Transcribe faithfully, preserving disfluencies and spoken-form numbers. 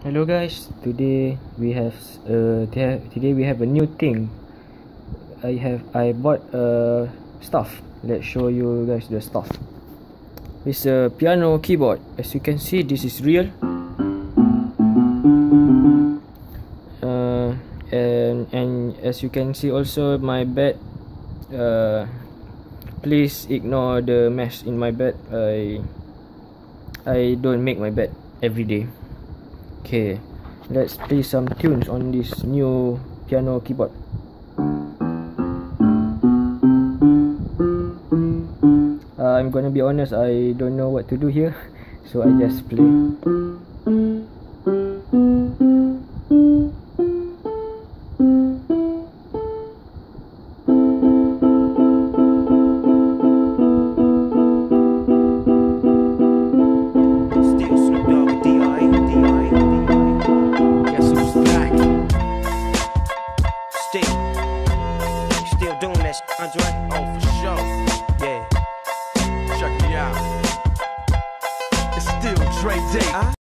Hello guys, today we have uh today we have a new thing. I have I bought uh stuff. Let's show you guys the stuff. It's a piano keyboard. As you can see, this is real. Uh, and and as you can see also my bed. Uh, please ignore the mess in my bed. I I don't make my bed every day. Okay, let's play some tunes on this new piano keyboard. uh, I'm gonna be honest, I don't know what to do here, so I just play. Still doing that, Andre? Oh, for sure. Yeah. Check me out. It's still Dre Day.